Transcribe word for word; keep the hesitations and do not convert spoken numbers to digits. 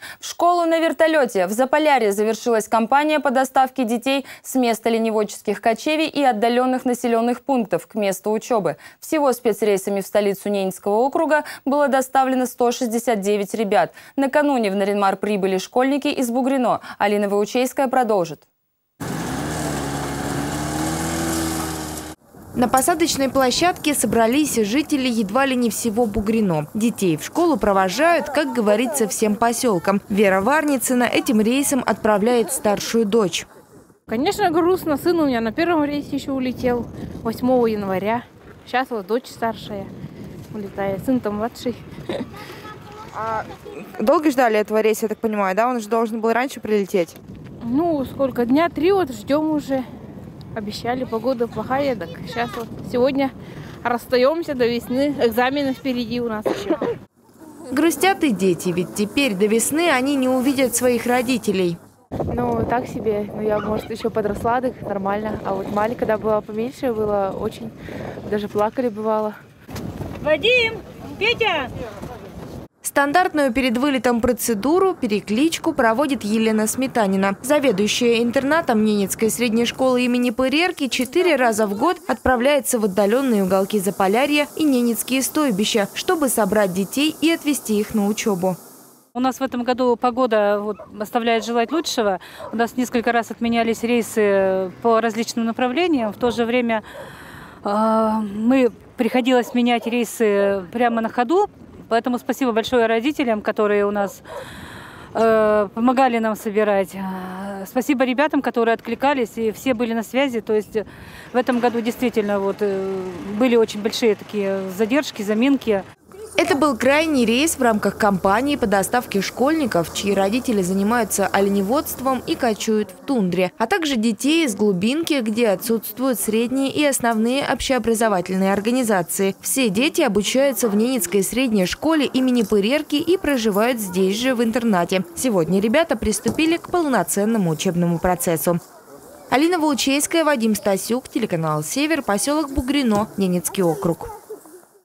В школу на вертолете. В Заполярье завершилась кампания по доставке детей с места ленивоческих кочевий и отдаленных населенных пунктов к месту учебы. Всего спецрейсами в столицу Ненецкого округа было доставлено сто шестьдесят девять ребят. Накануне в Наринмар прибыли школьники из Бугрино. Алина Ваучейская продолжит. На посадочной площадке собрались жители едва ли не всего Бугрино. Детей в школу провожают, как говорится, всем поселкам. Вера Варницына этим рейсом отправляет старшую дочь. Конечно, грустно. Сын у меня на первом рейсе еще улетел восьмого января. Сейчас вот дочь старшая улетает, сын-то младший. А долго ждали этого рейса, я так понимаю, да? Он же должен был раньше прилететь. Ну, сколько? Дня три вот ждем уже. Обещали, погода плохая, так сейчас вот сегодня расстаемся до весны, экзамены впереди у нас еще. Грустят и дети, ведь теперь до весны они не увидят своих родителей. Ну, так себе, ну я, может, еще подросла, так нормально, а вот маленькая, когда была поменьше, было очень, даже плакали бывало. Вадим, Петя! Стандартную перед вылетом процедуру, перекличку проводит Елена Сметанина. Заведующая интернатом Ненецкой средней школы имени Пырерки четыре раза в год отправляется в отдаленные уголки Заполярья и Ненецкие стойбища, чтобы собрать детей и отвезти их на учебу. У нас в этом году погода вот оставляет желать лучшего. У нас несколько раз отменялись рейсы по различным направлениям. В то же время э, мы приходилось менять рейсы прямо на ходу. Поэтому спасибо большое родителям, которые у нас э, помогали нам собирать. Спасибо ребятам, которые откликались, и все были на связи. То есть в этом году действительно вот, э, были очень большие такие задержки, заминки. Это был крайний рейс в рамках кампании по доставке школьников, чьи родители занимаются оленеводством и кочуют в тундре, а также детей из глубинки, где отсутствуют средние и основные общеобразовательные организации. Все дети обучаются в Ненецкой средней школе имени Пырерки и проживают здесь же, в интернате. Сегодня ребята приступили к полноценному учебному процессу. Алина Ваучейская, Вадим Стасюк, телеканал «Север», поселок Бугрино, Ненецкий округ.